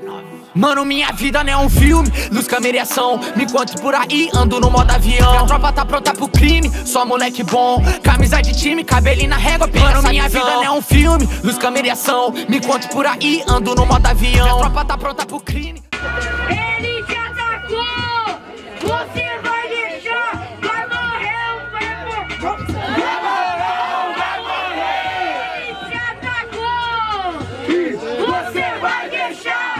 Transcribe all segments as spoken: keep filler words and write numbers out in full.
Mano, minha vida não é um filme, luz, câmera e ação. Me encontro por aí, ando no modo avião. Minha tropa tá pronta pro crime, só moleque bom. Camisa de time, cabelinho na régua, pega. Mano, minha vida não é um filme, luz, câmera e ação. Me encontro por aí, ando no modo avião. Minha tropa tá pronta pro crime. Ele te atacou, você vai deixar, vai morrer, vai morrer. Vai morrer, vai morrer. Ele te atacou, você vai deixar.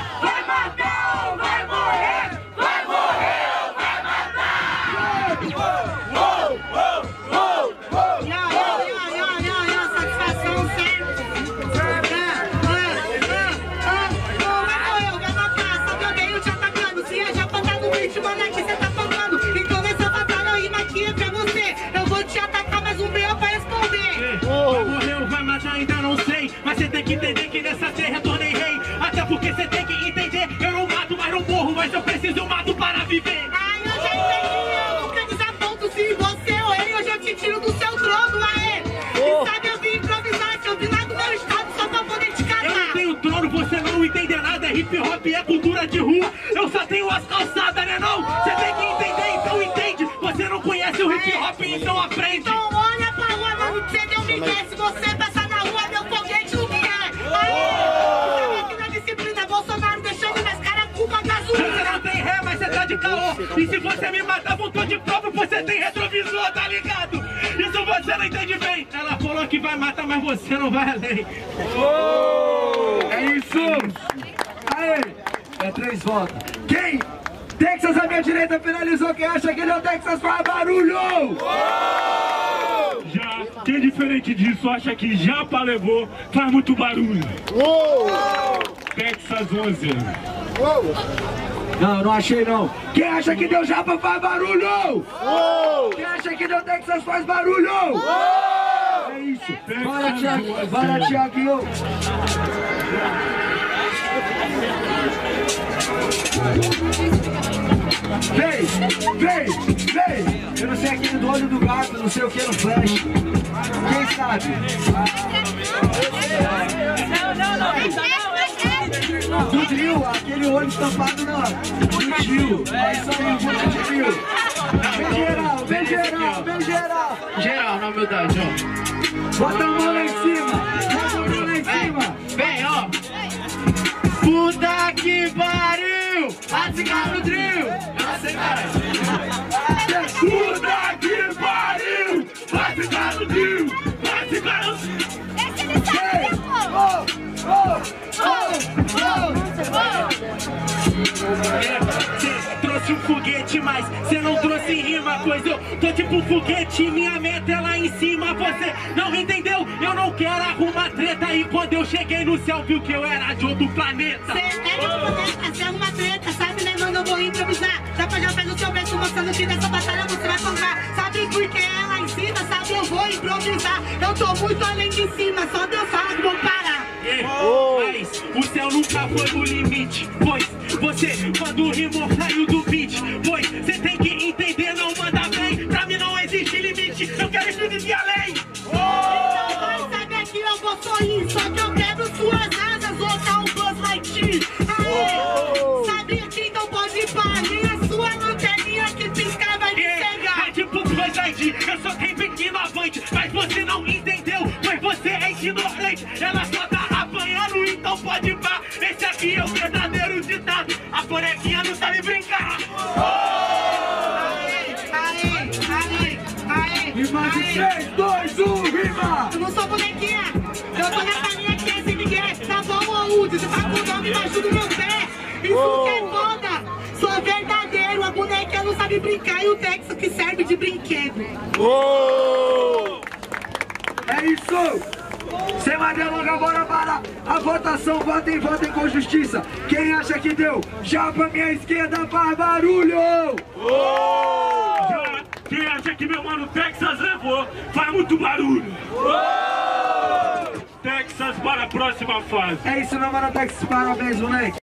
Ainda não sei, mas você tem que entender que nessa terra tornei rei. Até porque você tem que entender, eu não mato, mas não morro, mas eu preciso, eu mato para viver. Ai, eu já entendi, eu nunca desaponto. Se você é o rei, hoje eu te tiro do seu trono, aê. Oh. E sabe, eu vim improvisar, eu vim lá do meu estado só pra poder te catar. Eu não tenho trono, você não entende nada, é hip hop, é cultura de rua. Eu só tenho as calçadas, né não? Você tem que entender, então entende. Você não conhece o hip hop, então aprende. Então olha pra rua, mano, que você deu me ver. Se você passar na rua, meu foguete não quer. Você não tem ré, mas você tá de caô. E se você me matar, voltou de prova, você tem retrovisor, tá ligado? Isso você não entende bem. Ela falou que vai matar, mas você não vai além. Oh! É isso! Aê! É três votos. Quem? Texas à minha direita finalizou. Quem acha que ele é o Texas faz barulho? Oh! Já, quem diferente disso acha que Japa levou, faz muito barulho. Oh! Texas onze. Oh! Não, não achei não. Quem acha que deu Japa faz barulho? Oh! Quem acha que deu Texas faz barulho? Oh! É isso. Bora, Thiago. Bora, Thiago. Vem, vem, vem. Eu não sei aquele do olho do gato, não sei o que no flash. Quem sabe? Não, não, não. Do drill, aquele olho estampado na, no tio. Vai sair um monte de drill. Vem geral, vem geral, vem geral. Geral, na humildade, ó. Bota a mão lá em cima, bota a mão lá em cima. Vem, ó. Puta que pariu! A cigarro drill! Eu sei, cara. Puta que pariu! A cigarro drill! A cigarro drill! Esse ele sabe, oh, oh, oh, Cê trouxe um foguete, mas cê não trouxe rima. Pois eu tô tipo um foguete, minha meta é lá em cima. Você não entendeu? Eu não quero arrumar treta. E quando eu cheguei no céu, viu que eu era de outro planeta. Cê é de planeta, cê arruma treta, sabe, né, mano? Eu vou improvisar. Já já fez o seu verso mostrando que nessa batalha você vai comprar. Sabe por que é lá em cima? Sabe, eu vou improvisar. Eu tô muito além de cima, só Deus sabe que vou parar. Oh. Mas o céu nunca foi o limite. Pois você, quando rimou, saiu do beat. Pois você tem que entender, não manda bem. Pra mim não existe limite, eu quero infinito e além. Oh. Então vai, sabe aqui, eu vou sorrir. Só que eu quebro suas asas, vou dar um Buzz Lightyear. Oh. Sabe aqui, então pode ir pra mim. A sua lanterninha que piscar vai me pegar. É tipo Buzz Lightyear, eu sou quem pequeno avante. Mas você não entendeu, pois você é ignorante. Ela só tá apanhando, então pode ir pra. Esse aqui é o verdadeiro ditado. A bonequinha não sabe brincar. Aê, aê, aê, aê. Rima de três, dois, um, rima! Eu não sou bonequinha, eu tô nessa linha que é sem ninguém. Tá bom, ô Uzi, você tá com o nome embaixo do meu pé. Isso oh. que é foda, sou verdadeiro. A bonequinha não sabe brincar e o Texas que serve de brinquedo. Oh. É isso! Sem mais delongas, bora para a votação. Votem, votem com justiça. Quem acha que deu? Já pra minha esquerda faz barulho! Oh. Já, quem acha que meu mano Texas levou, faz muito barulho! Oh. Texas para a próxima fase. É isso, meu mano Texas, parabéns, moleque.